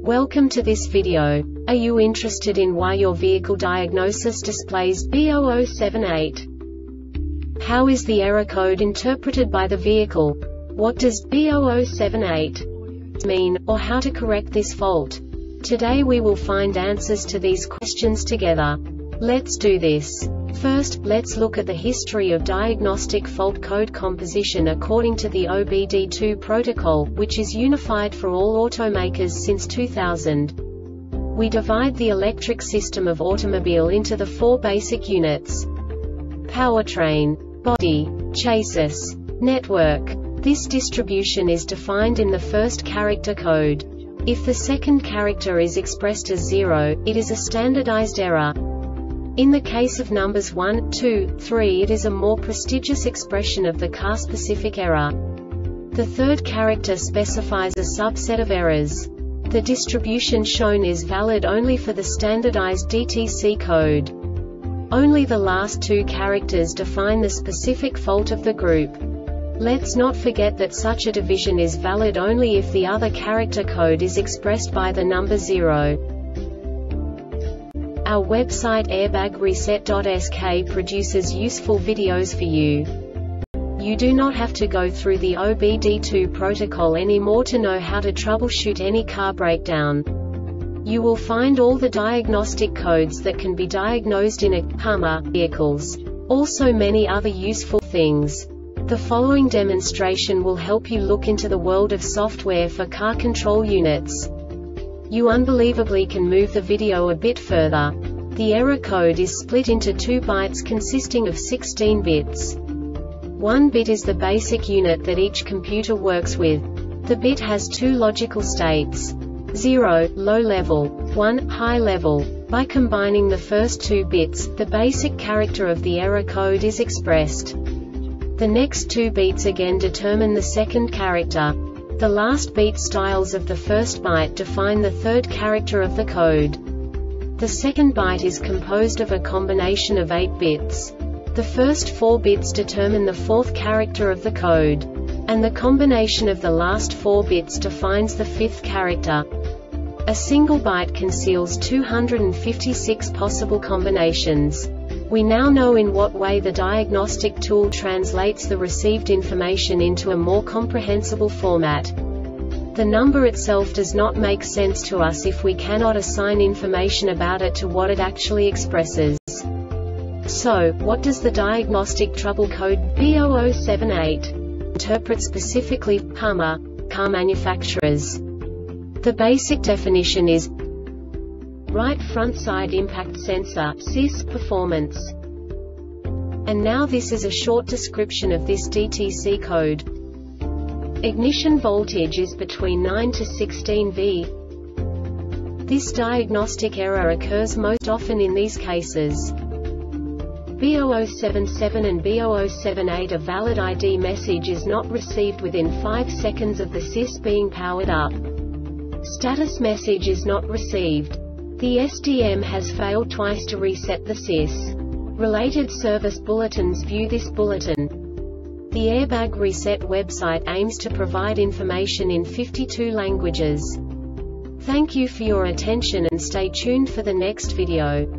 Welcome to this video. Are you interested in why your vehicle diagnosis displays B0078? How is the error code interpreted by the vehicle? What does B0078 mean, or how to correct this fault? Today we will find answers to these questions together. Let's do this. First, let's look at the history of diagnostic fault code composition according to the OBD2 protocol, which is unified for all automakers since 2000. We divide the electric system of automobile into the four basic units: powertrain, body, chassis, network. This distribution is defined in the first character code. If the second character is expressed as 0, it is a standardized error. In the case of numbers 1, 2, 3, it is a more prestigious expression of the car-specific error. The third character specifies a subset of errors. The distribution shown is valid only for the standardized DTC code. Only the last two characters define the specific fault of the group. Let's not forget that such a division is valid only if the other character code is expressed by the number 0. Our website airbagreset.sk produces useful videos for you. You do not have to go through the OBD2 protocol anymore to know how to troubleshoot any car breakdown. You will find all the diagnostic codes that can be diagnosed in vehicles. Also many other useful things. The following demonstration will help you look into the world of software for car control units. You unbelievably can move the video a bit further. The error code is split into 2 bytes consisting of 16 bits. 1 bit is the basic unit that each computer works with. The bit has 2 logical states: 0, low level, 1, high level. By combining the first 2 bits, the basic character of the error code is expressed. The next 2 beats again determine the second character. The last beat styles of the first byte define the third character of the code. The second byte is composed of a combination of 8 bits. The first 4 bits determine the fourth character of the code. And the combination of the last 4 bits defines the fifth character. A single byte conceals 256 possible combinations. We now know in what way the diagnostic tool translates the received information into a more comprehensible format. The number itself does not make sense to us if we cannot assign information about it to what it actually expresses. So, what does the diagnostic trouble code B0078 interpret specifically for car manufacturers? The basic definition is right front side impact sensor (SIS) performance. And now this is a short description of this DTC code. Ignition voltage is between 9 to 16 V. This diagnostic error occurs most often in these cases: B0077 and B0078. A valid ID message is not received within 5 seconds of the SIS being powered up. Status message is not received. The SDM has failed twice to reset the SIS. Related service bulletins view this bulletin. The Airbag Reset website aims to provide information in 52 languages. Thank you for your attention and stay tuned for the next video.